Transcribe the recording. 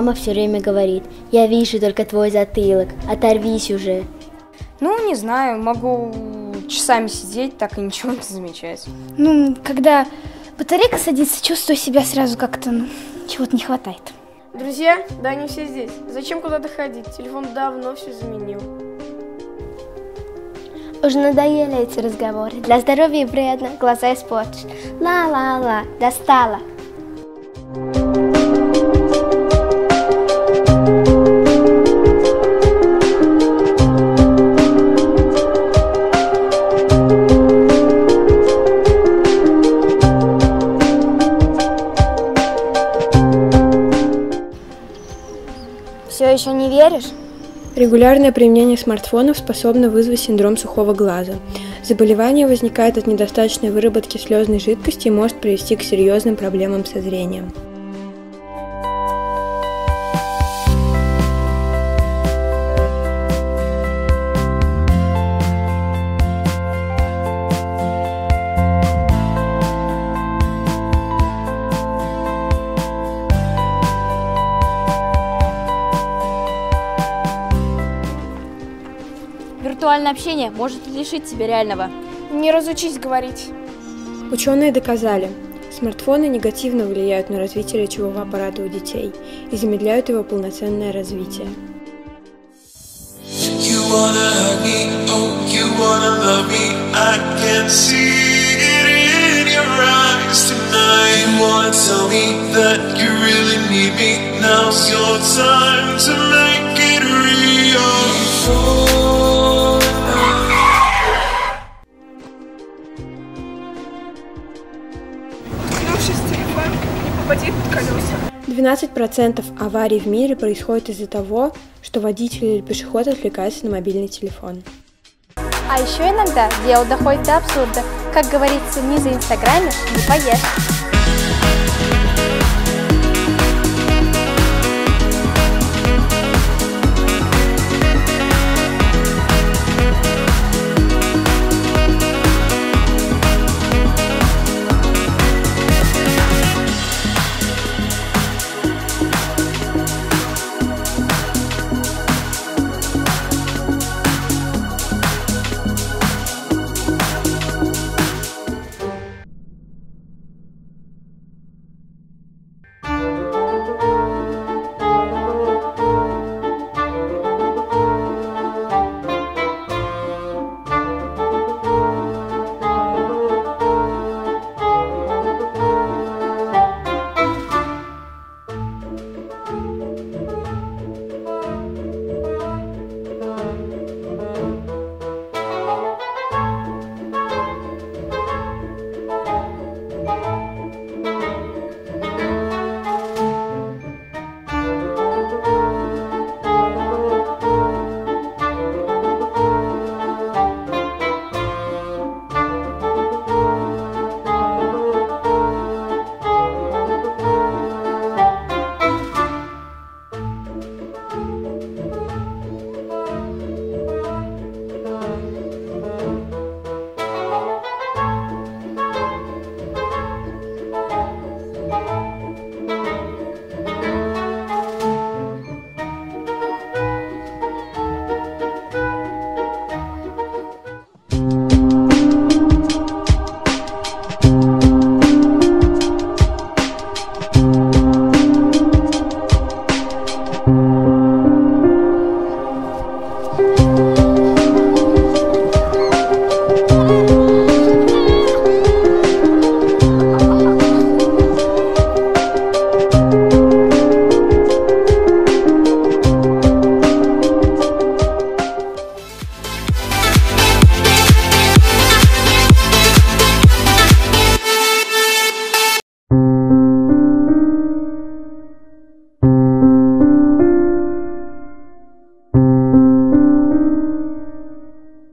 мама все время говорит: я вижу только твой затылок, оторвись уже. Ну, не знаю, могу часами сидеть, так и ничего не замечать. Ну, когда батарейка садится, чувствую себя сразу как-то, чего-то не хватает. Друзья, да они все здесь. Зачем куда-то ходить? Телефон давно все заменил. Уже надоели эти разговоры. Для здоровья вредно, глаза испортишь. Ла-ла-ла, достала. Все еще не веришь? Регулярное применение смартфонов способно вызвать синдром сухого глаза. Заболевание возникает от недостаточной выработки слезной жидкости и может привести к серьезным проблемам со зрением. Виртуальное общение может лишить тебя реального. Не разучись говорить. Ученые доказали, смартфоны негативно влияют на развитие речевого аппарата у детей и замедляют его полноценное развитие. С телефон, попади под колеса. 12% аварий в мире происходит из-за того, что водитель или пешеход отвлекается на мобильный телефон. А еще иногда дело доходит до абсурда. Как говорится, не за инстаграмишь, не поешь.